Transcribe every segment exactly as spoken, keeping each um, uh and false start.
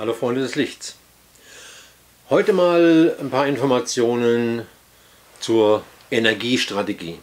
Hallo Freunde des Lichts. Heute mal ein paar Informationen zur Energiestrategie.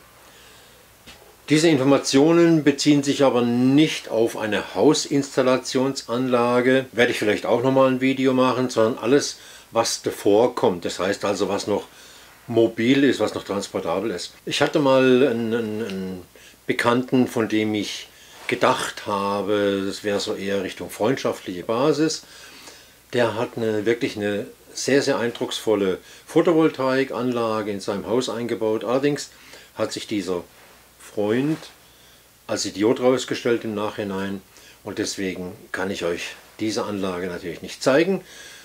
Diese Informationen beziehen sich aber nicht auf eine Hausinstallationsanlage, werde ich vielleicht auch nochmal ein Video machen, sondern alles, was davor kommt. Das heißt also, was noch mobil ist, was noch transportabel ist. Ich hatte mal einen, einen, einen Bekannten, von dem ich gedacht habe, das wäre so eher Richtung freundschaftliche Basis. Der hat eine, wirklich eine sehr, sehr eindrucksvolle Photovoltaikanlage in seinem Haus eingebaut. Allerdings hat sich dieser Freund als Idiot rausgestellt im Nachhinein und deswegen kann ich euch diese Anlage natürlich nicht zeigen.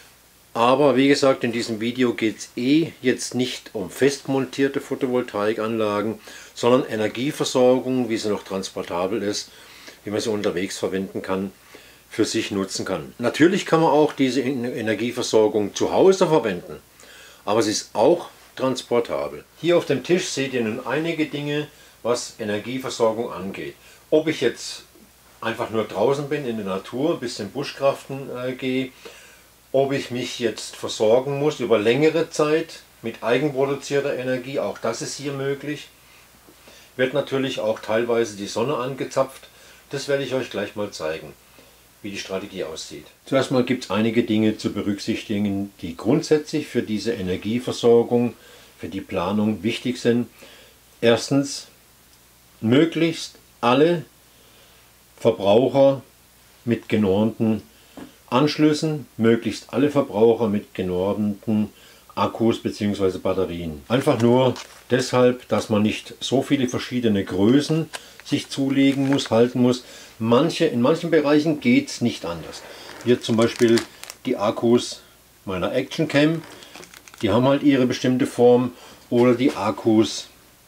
Aber wie gesagt, in diesem Video geht es eh jetzt nicht um festmontierte Photovoltaikanlagen, sondern Energieversorgung, wie sie noch transportabel ist, wie man sie unterwegs verwenden kann, für sich nutzen kann. Natürlich kann man auch diese Energieversorgung zu Hause verwenden, aber sie ist auch transportabel. Hier auf dem Tisch seht ihr nun einige Dinge, was Energieversorgung angeht. Ob ich jetzt einfach nur draußen bin in der Natur, ein bisschen Buschkraften äh, gehe, ob ich mich jetzt versorgen muss über längere Zeit mit eigenproduzierter Energie, auch das ist hier möglich. Wird natürlich auch teilweise die Sonne angezapft, das werde ich euch gleich mal zeigen, wie die Strategie aussieht. Zuerst mal gibt es einige Dinge zu berücksichtigen, die grundsätzlich für diese Energieversorgung, für die Planung wichtig sind. Erstens, möglichst alle Verbraucher mit genormten Anschlüssen, möglichst alle Verbraucher mit genormten Akkus bzw. Batterien. Einfach nur deshalb, dass man nicht so viele verschiedene Größen sich zulegen muss, halten muss. Manche, in manchen Bereichen geht es nicht anders. Hier zum Beispiel die Akkus meiner Action Cam, die haben halt ihre bestimmte Form, oder die Akkus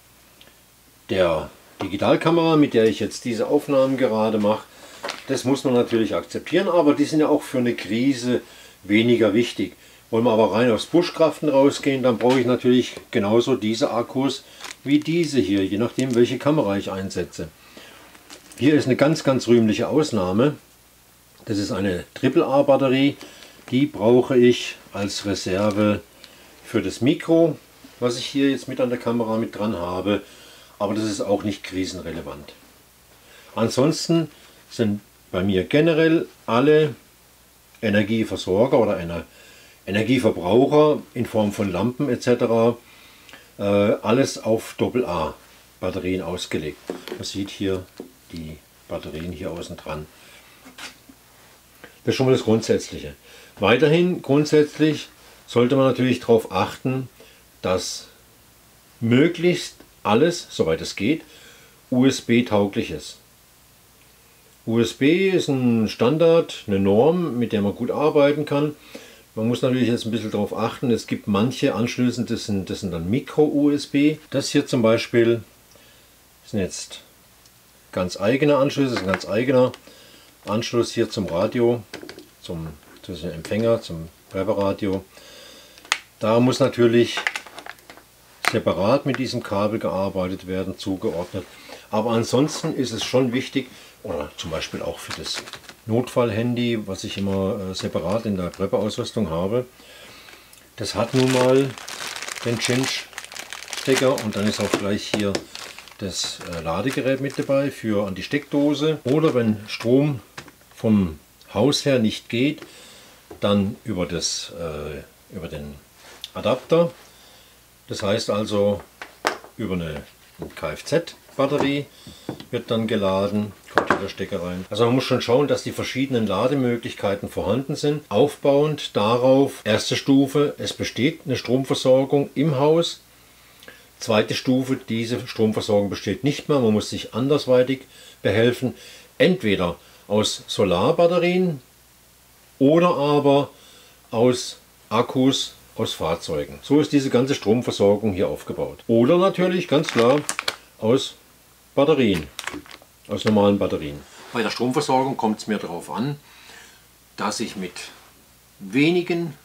der Digitalkamera, mit der ich jetzt diese Aufnahmen gerade mache. Das muss man natürlich akzeptieren, aber die sind ja auch für eine Krise weniger wichtig. Wollen wir aber rein aufs Buschkraften rausgehen, dann brauche ich natürlich genauso diese Akkus wie diese hier, je nachdem welche Kamera ich einsetze. Hier ist eine ganz, ganz rühmliche Ausnahme. Das ist eine Triple A Batterie. Die brauche ich als Reserve für das Mikro, was ich hier jetzt mit an der Kamera mit dran habe. Aber das ist auch nicht krisenrelevant. Ansonsten sind bei mir generell alle Energieversorger oder eine Energieverbraucher in Form von Lampen et cetera äh, alles auf Doppel A Batterien ausgelegt. Man sieht hier die Batterien hier außen dran. Das ist schon mal das Grundsätzliche. Weiterhin grundsätzlich sollte man natürlich darauf achten, dass möglichst alles, soweit es geht, U S B-tauglich ist. U S B ist ein Standard, eine Norm, mit der man gut arbeiten kann. Man muss natürlich jetzt ein bisschen darauf achten, es gibt manche Anschlüsse, das sind, das sind dann Micro-U S B. Das hier zum Beispiel sind jetzt ganz eigene Anschlüsse, das ist ein ganz eigener Anschluss hier zum Radio, zum, zum Empfänger, zum Webradio. Da muss natürlich separat mit diesem Kabel gearbeitet werden, zugeordnet. Aber ansonsten ist es schon wichtig, oder zum Beispiel auch für das Notfallhandy, was ich immer äh, separat in der Prepper-Ausrüstung habe. Das hat nun mal den Cinch-Stecker und dann ist auch gleich hier das äh, Ladegerät mit dabei für an die Steckdose. Oder wenn Strom vom Haus her nicht geht, dann über, das, äh, über den Adapter. Das heißt also, über eine Kfz-Batterie wird dann geladen, kommt hier der Stecker rein. Also man muss schon schauen, dass die verschiedenen Lademöglichkeiten vorhanden sind. Aufbauend darauf, erste Stufe, es besteht eine Stromversorgung im Haus. Zweite Stufe, diese Stromversorgung besteht nicht mehr, man muss sich andersweitig behelfen. Entweder aus Solarbatterien oder aber aus Akkus aus Fahrzeugen. So ist diese ganze Stromversorgung hier aufgebaut. Oder natürlich ganz klar aus Batterien, aus normalen Batterien. Bei der Stromversorgung kommt es mir darauf an, dass ich mit wenigen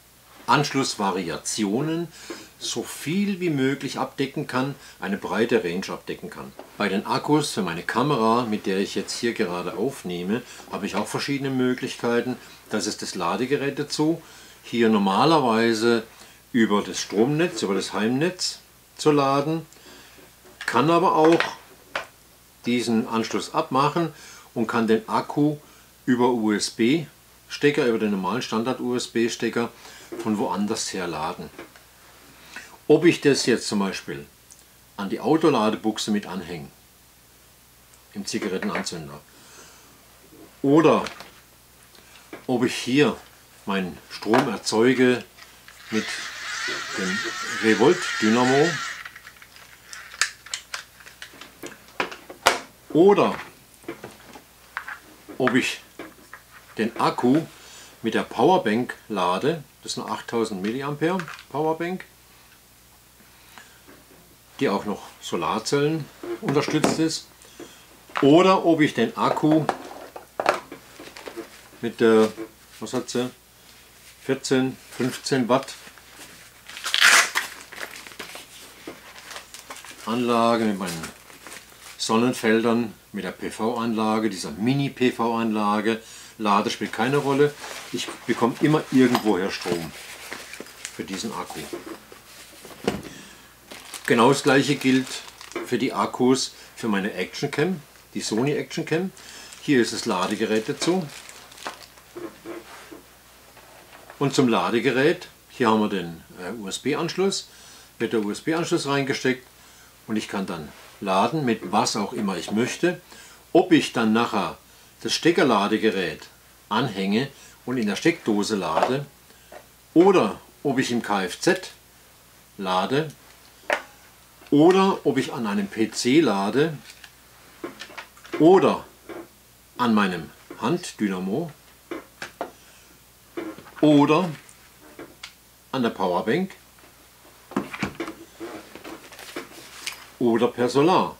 Anschlussvariationen so viel wie möglich abdecken kann, eine breite Range abdecken kann. Bei den Akkus für meine Kamera, mit der ich jetzt hier gerade aufnehme, habe ich auch verschiedene Möglichkeiten. Das ist das Ladegerät dazu. Hier normalerweise über das Stromnetz, über das Heimnetz zu laden, kann aber auch diesen Anschluss abmachen und kann den Akku über U S B-Stecker, über den normalen Standard-U S B-Stecker von woanders her laden. Ob ich das jetzt zum Beispiel an die Autoladebuchse mit anhänge, im Zigarettenanzünder, oder ob ich hier meinen Strom erzeuge mit dem Revolt Dynamo, oder ob ich den Akku mit der Powerbank lade, das ist eine achttausend Milliampere Powerbank, die auch noch Solarzellen unterstützt ist, oder ob ich den Akku mit der, was hat sie, vierzehn, fünfzehn Watt Anlage mit meinen Sonnenfeldern, mit der P V-Anlage, dieser Mini-P V-Anlage lade, spielt keine Rolle. Ich bekomme immer irgendwoher Strom für diesen Akku. Genau das gleiche gilt für die Akkus für meine Actioncam, die Sony Actioncam. Hier ist das Ladegerät dazu. Und zum Ladegerät, hier haben wir den äh, U S B-Anschluss, wird der U S B-Anschluss reingesteckt und ich kann dann laden mit was auch immer ich möchte. Ob ich dann nachher das Steckerladegerät anhänge und in der Steckdose lade oder ob ich im Kfz lade oder ob ich an einem P C lade oder an meinem Handdynamo oder an der Powerbank oder per Solar.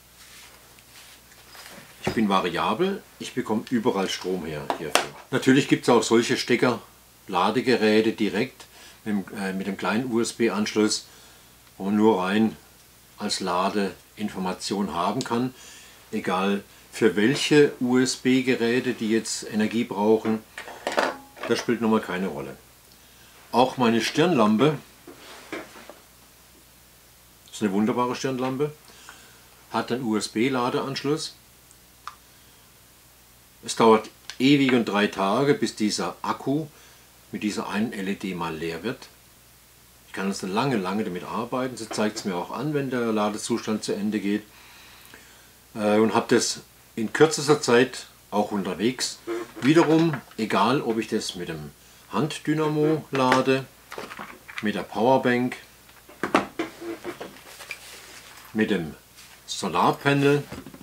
Ich bin variabel, ich bekomme überall Strom her hierfür. Natürlich gibt es auch solche Stecker-Ladegeräte direkt mit dem, äh, mit dem kleinen U S B-Anschluss, wo man nur rein als Ladeinformation haben kann, egal für welche U S B-Geräte, die jetzt Energie brauchen, das spielt nun mal keine Rolle. Auch meine Stirnlampe, das ist eine wunderbare Stirnlampe, hat einen U S B-Ladeanschluss. Es dauert ewig und drei Tage, bis dieser Akku mit dieser einen L E D mal leer wird. Ich kann also lange, lange damit arbeiten. Sie zeigt es mir auch an, wenn der Ladezustand zu Ende geht. Und habe das in kürzester Zeit auch unterwegs. Wiederum, egal ob ich das mit dem Handdynamo lade, mit der Powerbank, mit dem Solarpanel,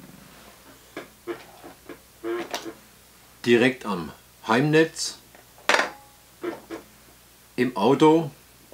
direkt am Heimnetz, im Auto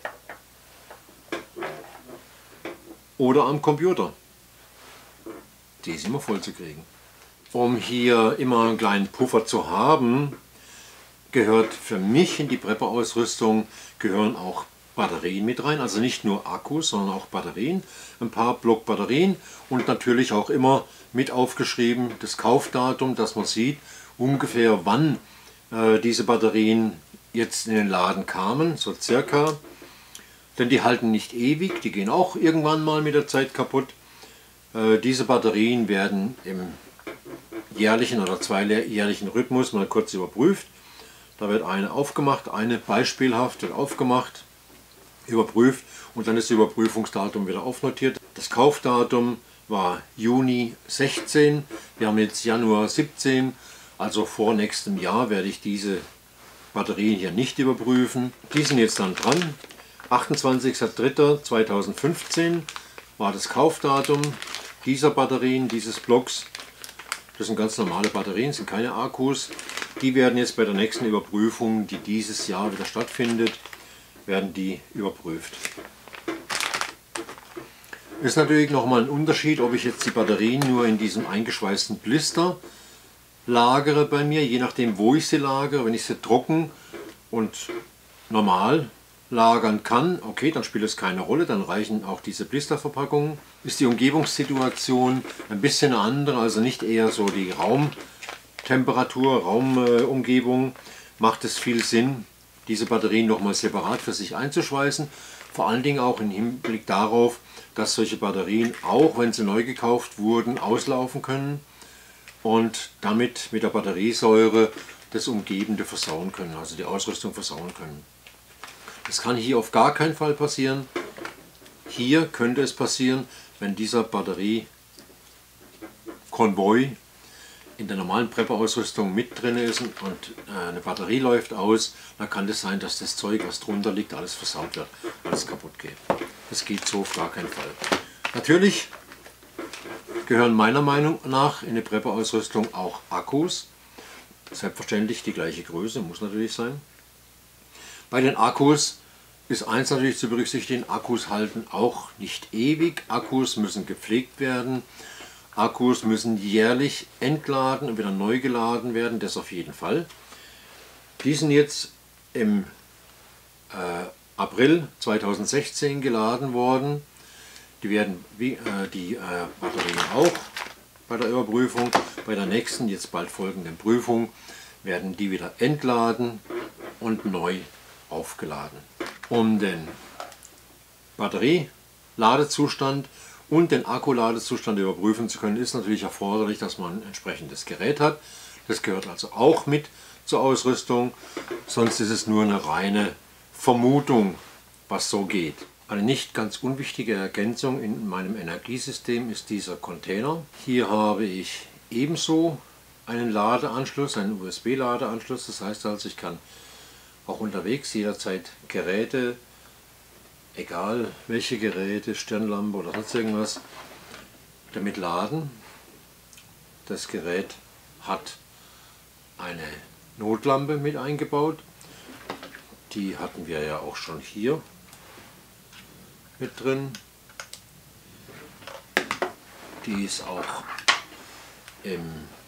oder am Computer. Die ist immer voll zu kriegen. Um hier immer einen kleinen Puffer zu haben, gehört für mich in die Prepper-Ausrüstung gehören auch Batterien mit rein. Also nicht nur Akkus, sondern auch Batterien. Ein paar Block Batterien und natürlich auch immer mit aufgeschrieben das Kaufdatum, dass man sieht ungefähr wann äh, diese Batterien jetzt in den Laden kamen, so circa. Denn die halten nicht ewig, die gehen auch irgendwann mal mit der Zeit kaputt. Äh, diese Batterien werden im jährlichen oder zweijährlichen Rhythmus mal kurz überprüft. Da wird eine aufgemacht, eine beispielhaft wird aufgemacht, überprüft und dann ist das Überprüfungsdatum wieder aufnotiert. Das Kaufdatum war Juni sechzehn, wir haben jetzt Januar siebzehn, also vor nächstem Jahr werde ich diese Batterien hier nicht überprüfen. Die sind jetzt dann dran. achtundzwanzigster dritter zweitausendfünfzehn war das Kaufdatum dieser Batterien, dieses Blocks. Das sind ganz normale Batterien, sind keine Akkus. Die werden jetzt bei der nächsten Überprüfung, die dieses Jahr wieder stattfindet, werden die überprüft. Ist natürlich nochmal ein Unterschied, ob ich jetzt die Batterien nur in diesem eingeschweißten Blister lagere bei mir, je nachdem wo ich sie lagere. Wenn ich sie trocken und normal lagern kann, okay, dann spielt es keine Rolle, dann reichen auch diese Blisterverpackungen. Ist die Umgebungssituation ein bisschen eine andere, also nicht eher so die Raumtemperatur, Raumumgebung, macht es viel Sinn, diese Batterien nochmal separat für sich einzuschweißen. Vor allen Dingen auch im Hinblick darauf, dass solche Batterien, auch wenn sie neu gekauft wurden, auslaufen können und damit mit der Batteriesäure das Umgebende versauen können, also die Ausrüstung versauen können. Das kann hier auf gar keinen Fall passieren. Hier könnte es passieren, wenn dieser Batteriekonvoi in der normalen Prepper-Ausrüstung mit drin ist und eine Batterie läuft aus, dann kann es sein, dass das Zeug, was drunter liegt, alles versaut wird, alles kaputt geht. Das geht so auf gar keinen Fall. Natürlich gehören meiner Meinung nach in eine Prepper-Ausrüstung auch Akkus. Selbstverständlich die gleiche Größe, muss natürlich sein. Bei den Akkus ist eins natürlich zu berücksichtigen, Akkus halten auch nicht ewig, Akkus müssen gepflegt werden, Akkus müssen jährlich entladen und wieder neu geladen werden, das auf jeden Fall. Die sind jetzt im äh, April zweitausendsechzehn geladen worden, die werden wie äh, die äh, Batterien auch bei der Überprüfung, bei der nächsten, jetzt bald folgenden Prüfung, werden die wieder entladen und neu aufgeladen. Um den Batterieladezustand und den Akkuladezustand überprüfen zu können, ist natürlich erforderlich, dass man ein entsprechendes Gerät hat. Das gehört also auch mit zur Ausrüstung, sonst ist es nur eine reine Vermutung, was so geht. Eine nicht ganz unwichtige Ergänzung in meinem Energiesystem ist dieser Container. Hier habe ich ebenso einen Ladeanschluss, einen U S B-Ladeanschluss, das heißt also, ich kann auch unterwegs jederzeit Geräte, egal welche Geräte, Stirnlampe oder sonst irgendwas, damit laden. Das Gerät hat eine Notlampe mit eingebaut, die hatten wir ja auch schon hier mit drin. Die ist auch im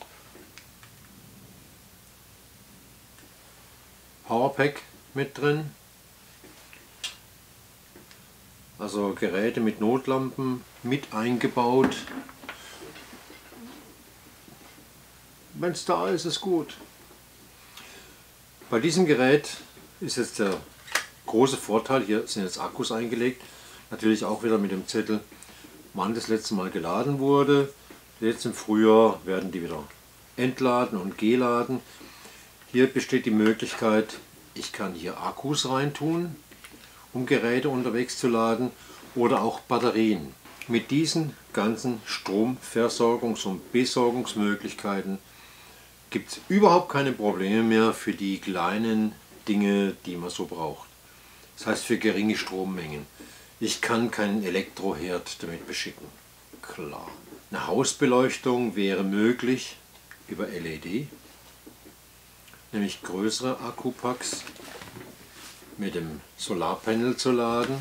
Powerpack mit drin. Also Geräte mit Notlampen mit eingebaut. Wenn es da ist, ist gut. Bei diesem Gerät ist jetzt der große Vorteil, hier sind jetzt Akkus eingelegt, natürlich auch wieder mit dem Zettel, wann das letzte Mal geladen wurde. Jetzt im Frühjahr werden die wieder entladen und geladen. Hier besteht die Möglichkeit, ich kann hier Akkus reintun, um Geräte unterwegs zu laden, oder auch Batterien. Mit diesen ganzen Stromversorgungs- und Besorgungsmöglichkeiten gibt es überhaupt keine Probleme mehr für die kleinen Dinge, die man so braucht. Das heißt für geringe Strommengen. Ich kann keinen Elektroherd damit beschicken. Klar. Eine Hausbeleuchtung wäre möglich über L E D. Nämlich größere Akkupacks mit dem Solarpanel zu laden.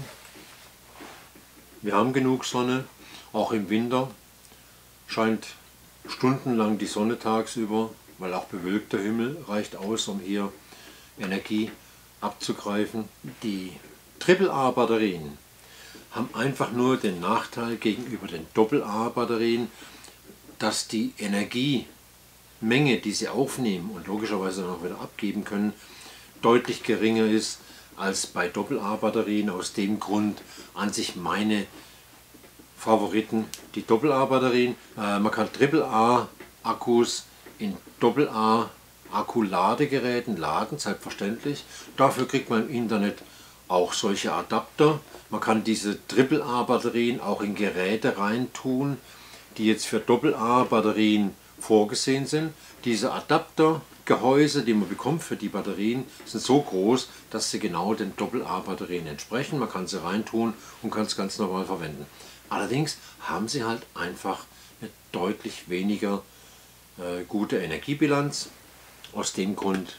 Wir haben genug Sonne, auch im Winter scheint stundenlang die Sonne tagsüber, weil auch bewölkter Himmel reicht aus, um hier Energie abzugreifen. Die Triple A Batterien haben einfach nur den Nachteil gegenüber den Doppel A Batterien, dass die Energiemenge, die sie aufnehmen und logischerweise dann auch wieder abgeben können, deutlich geringer ist als bei Doppel A Batterien. Aus dem Grund an sich meine Favoriten die Doppel A Batterien. Äh, man kann Triple A Akkus in Doppel A Akkuladegeräten laden, selbstverständlich. Dafür kriegt man im Internet auch solche Adapter. Man kann diese Triple A Batterien auch in Geräte reintun, die jetzt für Doppel A Batterien vorgesehen sind. Diese Adaptergehäuse, die man bekommt für die Batterien, sind so groß, dass sie genau den Doppel A Batterien entsprechen. Man kann sie reintun und kann es ganz normal verwenden. Allerdings haben sie halt einfach eine deutlich weniger äh, gute Energiebilanz. Aus dem Grund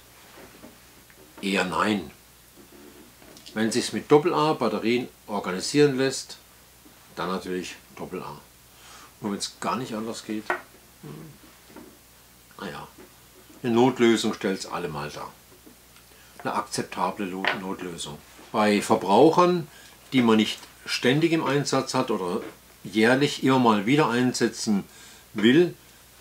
eher nein. Wenn es sich mit Doppel A Batterien organisieren lässt, dann natürlich Doppel A. Und wenn es gar nicht anders geht, hm, naja, eine Notlösung stellt es allemal dar. Eine akzeptable Notlösung. Bei Verbrauchern, die man nicht ständig im Einsatz hat oder jährlich immer mal wieder einsetzen will,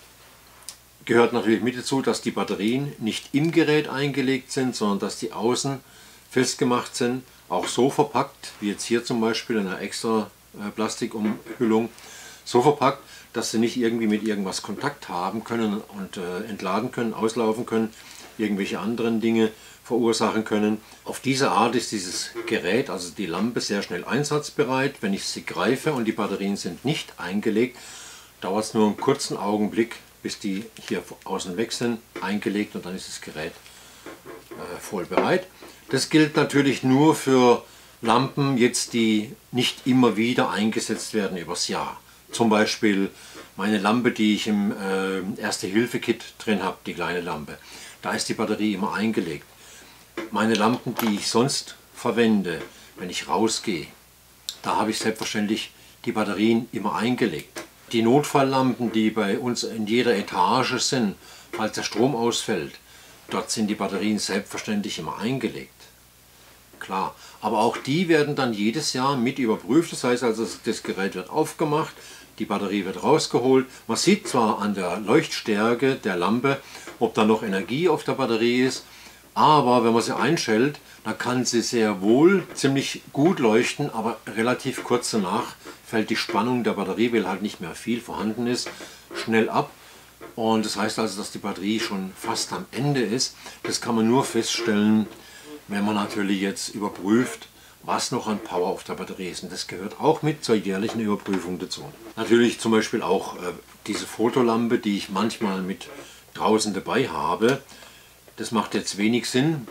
gehört natürlich mit dazu, dass die Batterien nicht im Gerät eingelegt sind, sondern dass die außen festgemacht sind, auch so verpackt, wie jetzt hier zum Beispiel in einer extra äh, Plastikumhüllung, so verpackt, dass sie nicht irgendwie mit irgendwas Kontakt haben können und äh, entladen können, auslaufen können, irgendwelche anderen Dinge verursachen können. Auf diese Art ist dieses Gerät, also die Lampe, sehr schnell einsatzbereit. Wenn ich sie greife und die Batterien sind nicht eingelegt, dauert es nur einen kurzen Augenblick, bis die hier außen weg sind, eingelegt, und dann ist das Gerät äh, voll bereit. Das gilt natürlich nur für Lampen, jetzt, die nicht immer wieder eingesetzt werden übers Jahr. Zum Beispiel meine Lampe, die ich im äh, Erste-Hilfe-Kit drin habe, die kleine Lampe. Da ist die Batterie immer eingelegt. Meine Lampen, die ich sonst verwende, wenn ich rausgehe, da habe ich selbstverständlich die Batterien immer eingelegt. Die Notfalllampen, die bei uns in jeder Etage sind, falls der Strom ausfällt, dort sind die Batterien selbstverständlich immer eingelegt. Klar, aber auch die werden dann jedes Jahr mit überprüft. Das heißt also, das Gerät wird aufgemacht, die Batterie wird rausgeholt. Man sieht zwar an der Leuchtstärke der Lampe, ob da noch Energie auf der Batterie ist, aber wenn man sie einstellt, dann kann sie sehr wohl ziemlich gut leuchten, aber relativ kurz danach fällt die Spannung der Batterie, weil halt nicht mehr viel vorhanden ist, schnell ab. Und das heißt also, dass die Batterie schon fast am Ende ist. Das kann man nur feststellen, wenn man natürlich jetzt überprüft, was noch an Power auf der Batterie ist. Und das gehört auch mit zur jährlichen Überprüfung dazu. Natürlich zum Beispiel auch äh, diese Fotolampe, die ich manchmal mit draußen dabei habe. Das macht jetzt wenig Sinn,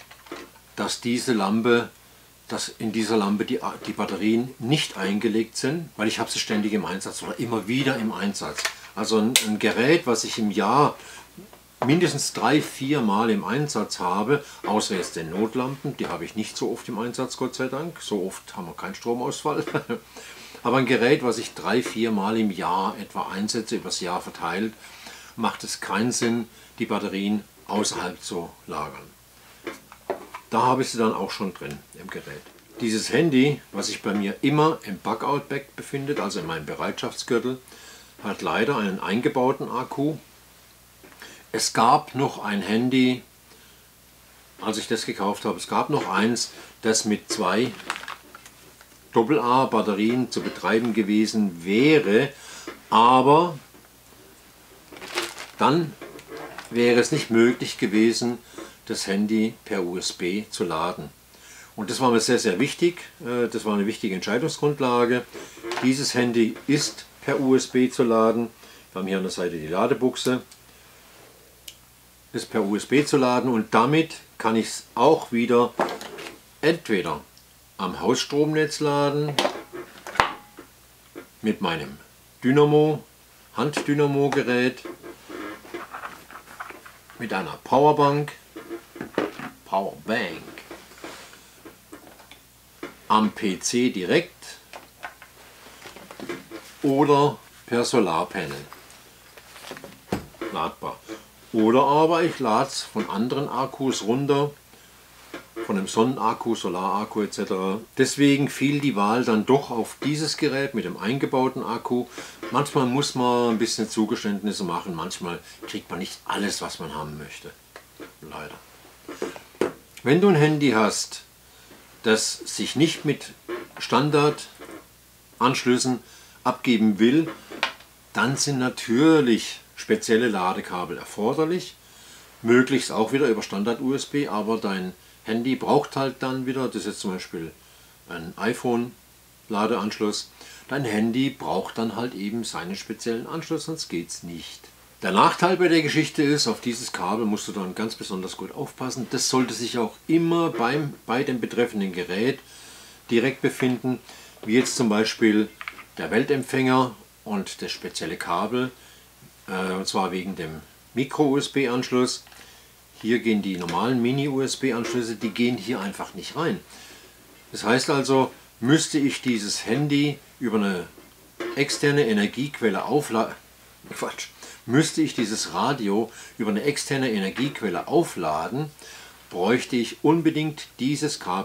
dass diese Lampe, dass in dieser Lampe die, die Batterien nicht eingelegt sind, weil ich habe sie ständig im Einsatz oder immer wieder im Einsatz. Also ein, ein Gerät, was ich im Jahr mindestens drei, vier Mal im Einsatz habe, außer jetzt den Notlampen, die habe ich nicht so oft im Einsatz, Gott sei Dank. So oft haben wir keinen Stromausfall. Aber ein Gerät, was ich drei, vier Mal im Jahr etwa einsetze, übers Jahr verteilt, macht es keinen Sinn, die Batterien außerhalb zu lagern. Da habe ich sie dann auch schon drin im Gerät. Dieses Handy, was sich bei mir immer im Bug-out-Bag befindet, also in meinem Bereitschaftsgürtel, hat leider einen eingebauten Akku. Es gab noch ein Handy, als ich das gekauft habe, es gab noch eins, das mit zwei Doppel A Batterien zu betreiben gewesen wäre, aber dann wäre es nicht möglich gewesen, das Handy per U S B zu laden. Und das war mir sehr, sehr wichtig. Das war eine wichtige Entscheidungsgrundlage. Dieses Handy ist per U S B zu laden. Wir haben hier an der Seite die Ladebuchse. Ist per U S B zu laden, und damit kann ich es auch wieder entweder am Hausstromnetz laden, mit meinem Dynamo, Handdynamo-Gerät, mit einer Powerbank, Powerbank, am P C direkt oder per Solarpanel ladbar. Oder aber ich lade es von anderen Akkus runter, von einem Sonnenakku, Solarakku et cetera. Deswegen fiel die Wahl dann doch auf dieses Gerät mit dem eingebauten Akku. Manchmal muss man ein bisschen Zugeständnisse machen, manchmal kriegt man nicht alles, was man haben möchte. Leider. Wenn du ein Handy hast, das sich nicht mit Standardanschlüssen abgeben will, dann sind natürlich spezielle Ladekabel erforderlich, möglichst auch wieder über Standard-U S B, aber dein Handy braucht halt dann wieder, das ist jetzt zum Beispiel ein iPhone-Ladeanschluss, dein Handy braucht dann halt eben seinen speziellen Anschluss, sonst geht es nicht. Der Nachteil bei der Geschichte ist, auf dieses Kabel musst du dann ganz besonders gut aufpassen. Das sollte sich auch immer beim, bei dem betreffenden Gerät direkt befinden, wie jetzt zum Beispiel der Weltempfänger und das spezielle Kabel, und zwar wegen dem Micro-U S B-Anschluss. Hier gehen die normalen Mini-U S B-Anschlüsse, die gehen hier einfach nicht rein. Das heißt also, müsste ich dieses Handy über eine externe Energiequelle aufladen, Quatsch, müsste ich dieses Radio über eine externe Energiequelle aufladen, bräuchte ich unbedingt dieses Kabel.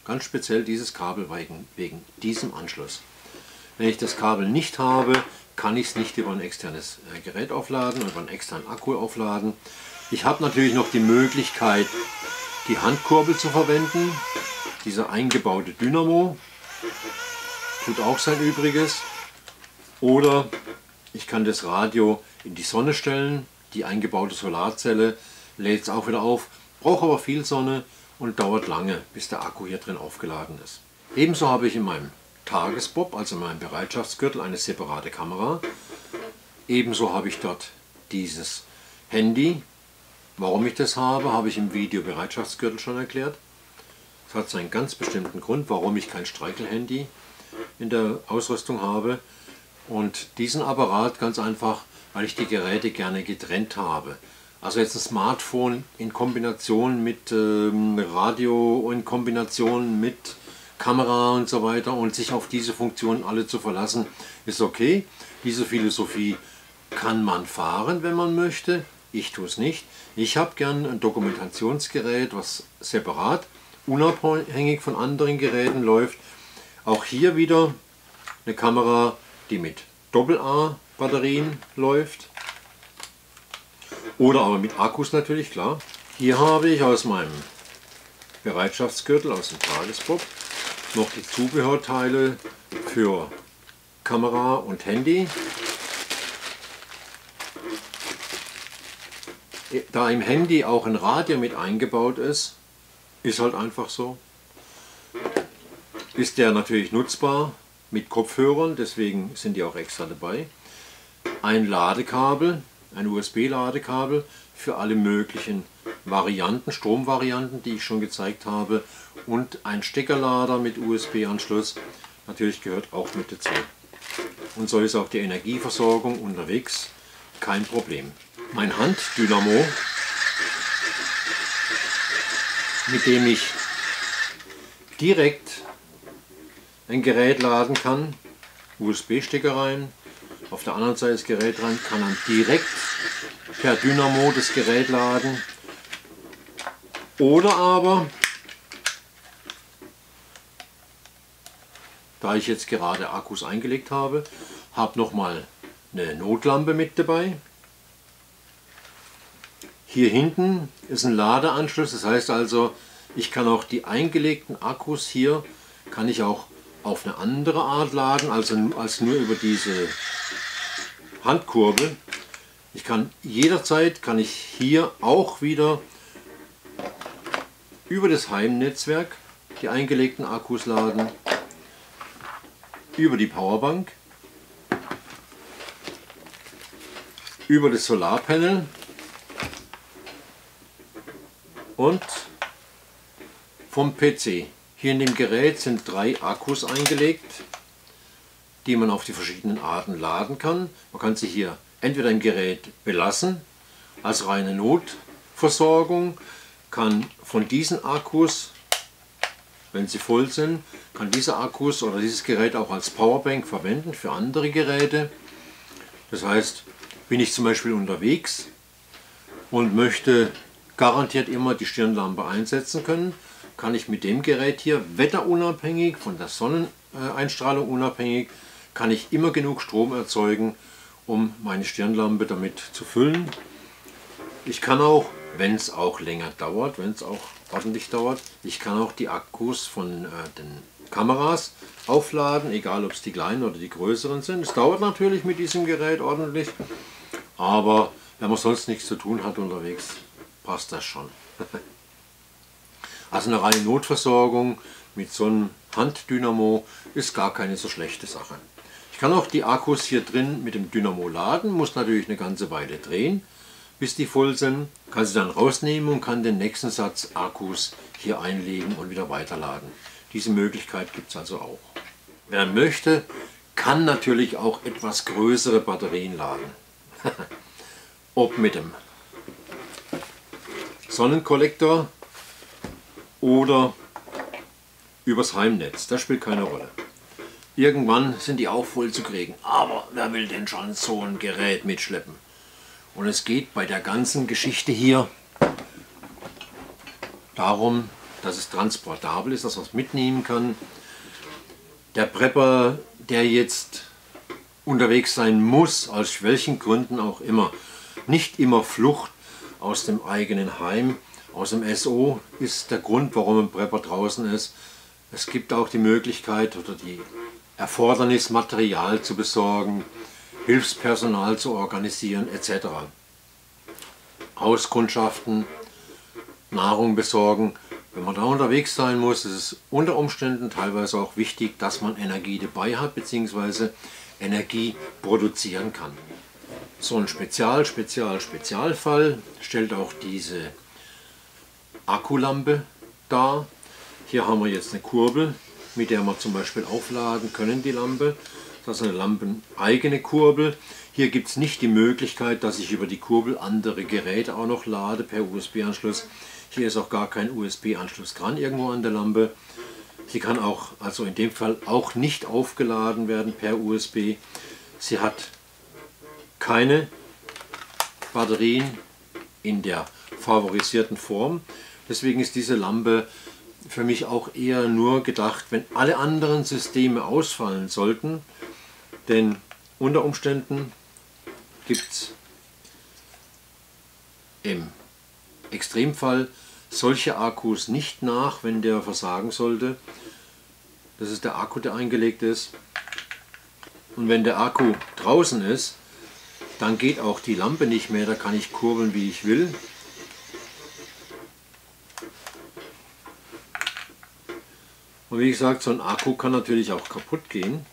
Ganz speziell dieses Kabel wegen, wegen diesem Anschluss. Wenn ich das Kabel nicht habe, kann ich es nicht über ein externes Gerät aufladen, über einen externen Akku aufladen. Ich habe natürlich noch die Möglichkeit, die Handkurbel zu verwenden. Dieser eingebaute Dynamo tut auch sein Übriges. Oder ich kann das Radio in die Sonne stellen. Die eingebaute Solarzelle lädt es auch wieder auf, braucht aber viel Sonne und dauert lange, bis der Akku hier drin aufgeladen ist. Ebenso habe ich in meinem Tagesbob, also in meinem Bereitschaftsgürtel, eine separate Kamera. Ebenso habe ich dort dieses Handy. Warum ich das habe, habe ich im Video Bereitschaftsgürtel schon erklärt. Das hat seinen ganz bestimmten Grund, warum ich kein Streichel-Handy in der Ausrüstung habe. Und diesen Apparat ganz einfach, weil ich die Geräte gerne getrennt habe. Also jetzt ein Smartphone in Kombination mit ähm, Radio, in Kombination mit Kamera und so weiter und sich auf diese Funktionen alle zu verlassen, ist okay. Diese Philosophie kann man fahren, wenn man möchte. Ich tue es nicht. Ich habe gern ein Dokumentationsgerät, was separat, unabhängig von anderen Geräten läuft. Auch hier wieder eine Kamera, die mit Doppel-A-Batterien läuft. Oder aber mit Akkus natürlich, klar. Hier habe ich aus meinem Bereitschaftsgürtel, aus dem Tagesbob, noch die Zubehörteile für Kamera und Handy. Da im Handy auch ein Radio mit eingebaut ist, ist halt einfach so, ist der natürlich nutzbar mit Kopfhörern, deswegen sind die auch extra dabei. Ein Ladekabel, ein U S B-Ladekabel für alle möglichen Varianten, Stromvarianten, die ich schon gezeigt habe, und ein Steckerlader mit U S B-Anschluss, natürlich gehört auch mit dazu. Und so ist auch die Energieversorgung unterwegs kein Problem. Mein Handdynamo, mit dem ich direkt ein Gerät laden kann, U S B-Stecker rein, auf der anderen Seite das Gerät rein, kann dann direkt per Dynamo das Gerät laden. Oder aber, da ich jetzt gerade Akkus eingelegt habe, habe nochmal eine Notlampe mit dabei. Hier hinten ist ein Ladeanschluss, das heißt also, ich kann auch die eingelegten Akkus hier, kann ich auch auf eine andere Art laden, also als nur über diese Handkurbel. Ich kann jederzeit, kann ich hier auch wieder über das Heimnetzwerk die eingelegten Akkus laden, über die Powerbank, über das Solarpanel und vom P C. Hier in dem Gerät sind drei Akkus eingelegt, die man auf die verschiedenen Arten laden kann. Man kann sie hier entweder im Gerät belassen, als reine Notversorgung, kann von diesen Akkus, wenn sie voll sind, kann diese Akkus oder dieses Gerät auch als Powerbank verwenden für andere Geräte. Das heißt, bin ich zum Beispiel unterwegs und möchte garantiert immer die Stirnlampe einsetzen können, kann ich mit dem Gerät hier wetterunabhängig, von der Sonneneinstrahlung unabhängig, kann ich immer genug Strom erzeugen, um meine Stirnlampe damit zu füllen. Ich kann auch, wenn es auch länger dauert, wenn es auch ordentlich dauert, ich kann auch die Akkus von äh, den Kameras aufladen, egal ob es die kleinen oder die größeren sind. Es dauert natürlich mit diesem Gerät ordentlich, aber wenn man sonst nichts zu tun hat unterwegs, passt das schon. Also eine reine Notversorgung mit so einem Handdynamo ist gar keine so schlechte Sache. Ich kann auch die Akkus hier drin mit dem Dynamo laden, muss natürlich eine ganze Weile drehen, bis die voll sind, kann sie dann rausnehmen und kann den nächsten Satz Akkus hier einlegen und wieder weiterladen. Diese Möglichkeit gibt es also auch. Wer möchte, kann natürlich auch etwas größere Batterien laden. Ob mit dem Sonnenkollektor oder übers Heimnetz, das spielt keine Rolle. Irgendwann sind die auch voll zu kriegen, aber wer will denn schon so ein Gerät mitschleppen? Und es geht bei der ganzen Geschichte hier darum, dass es transportabel ist, dass man es mitnehmen kann. Der Prepper, der jetzt unterwegs sein muss, aus welchen Gründen auch immer, nicht immer Flucht aus dem eigenen Heim, aus dem S O ist der Grund, warum ein Prepper draußen ist. Es gibt auch die Möglichkeit oder die Erfordernis, Material zu besorgen, Hilfspersonal zu organisieren et cetera. Hauskundschaften, Nahrung besorgen. Wenn man da unterwegs sein muss, ist es unter Umständen teilweise auch wichtig, dass man Energie dabei hat bzw. Energie produzieren kann. So ein Spezial, Spezial, Spezialfall stellt auch diese Akkulampe dar. Hier haben wir jetzt eine Kurbel, mit der wir zum Beispiel aufladen können, die Lampe. Das ist eine lampeneigene Kurbel. Hier gibt es nicht die Möglichkeit, dass ich über die Kurbel andere Geräte auch noch lade per U S B-Anschluss. Hier ist auch gar kein U S B-Anschluss dran irgendwo an der Lampe. Sie kann auch, also in dem Fall, auch nicht aufgeladen werden per U S B. Sie hat keine Batterien in der favorisierten Form. Deswegen ist diese Lampe für mich auch eher nur gedacht, wenn alle anderen Systeme ausfallen sollten. Denn unter Umständen gibt es im Extremfall solche Akkus nicht nach, wenn der versagen sollte. Das ist der Akku, der eingelegt ist. Und wenn der Akku draußen ist, dann geht auch die Lampe nicht mehr, da kann ich kurbeln, wie ich will. Und wie gesagt, so ein Akku kann natürlich auch kaputt gehen.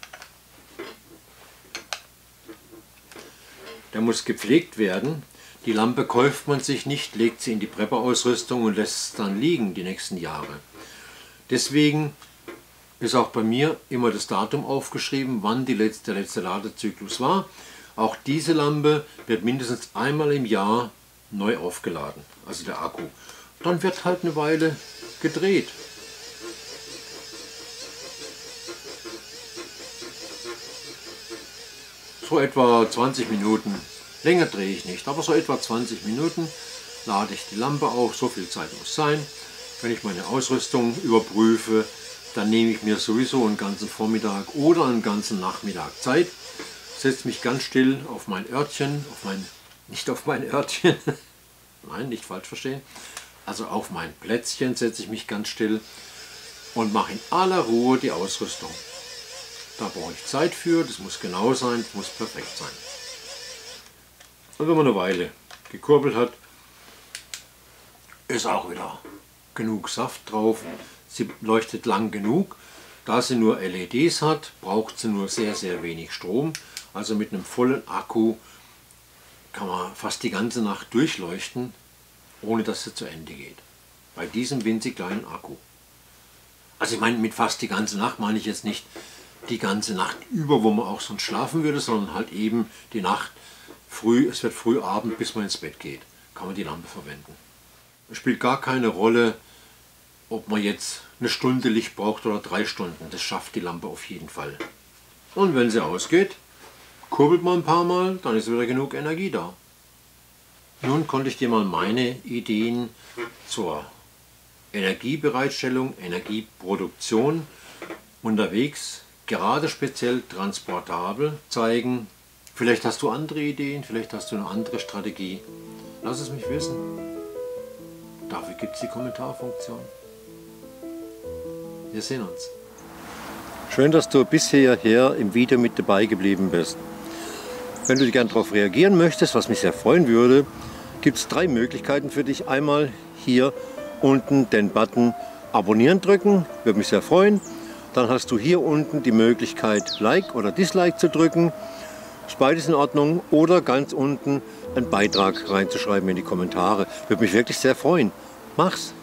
Der muss gepflegt werden. Die Lampe kauft man sich nicht, legt sie in die Prepper-Ausrüstung und lässt es dann liegen die nächsten Jahre. Deswegen ist auch bei mir immer das Datum aufgeschrieben, wann die letzte, der letzte Ladezyklus war. Auch diese Lampe wird mindestens einmal im Jahr neu aufgeladen, also der Akku. Dann wird halt eine Weile gedreht. So etwa zwanzig Minuten, länger drehe ich nicht, aber so etwa zwanzig Minuten lade ich die Lampe auf, so viel Zeit muss sein. Wenn ich meine Ausrüstung überprüfe, dann nehme ich mir sowieso einen ganzen Vormittag oder einen ganzen Nachmittag Zeit, setze mich ganz still auf mein Örtchen, auf mein, nicht auf mein Örtchen, nein, nicht falsch verstehen, also auf mein Plätzchen setze ich mich ganz still und mache in aller Ruhe die Ausrüstung. Da brauche ich Zeit für, das muss genau sein, das muss perfekt sein. Und wenn man eine Weile gekurbelt hat, ist auch wieder genug Saft drauf. Sie leuchtet lang genug. Da sie nur L E Ds hat, braucht sie nur sehr, sehr wenig Strom. Also mit einem vollen Akku kann man fast die ganze Nacht durchleuchten, ohne dass sie zu Ende geht. Bei diesem winzig kleinen Akku. Also ich meine, mit fast die ganze Nacht meine ich jetzt nicht die ganze Nacht über, wo man auch sonst schlafen würde, sondern halt eben die Nacht früh, es wird früh Abend, bis man ins Bett geht, kann man die Lampe verwenden. Es spielt gar keine Rolle, ob man jetzt eine Stunde Licht braucht oder drei Stunden, das schafft die Lampe auf jeden Fall. Und wenn sie ausgeht, kurbelt man ein paar Mal, dann ist wieder genug Energie da. Nun konnte ich dir mal meine Ideen zur Energiebereitstellung, Energieproduktion unterwegs, gerade speziell transportabel, zeigen. Vielleicht hast du andere Ideen, vielleicht hast du eine andere Strategie. Lass es mich wissen. Dafür gibt es die Kommentarfunktion. Wir sehen uns. Schön, dass du bis hierher im Video mit dabei geblieben bist. Wenn du gerne darauf reagieren möchtest, was mich sehr freuen würde, gibt es drei Möglichkeiten für dich. Einmal hier unten den Button Abonnieren drücken, würde mich sehr freuen. Dann hast du hier unten die Möglichkeit Like oder Dislike zu drücken. Ist beides in Ordnung. Oder ganz unten einen Beitrag reinzuschreiben in die Kommentare. Würde mich wirklich sehr freuen. Mach's!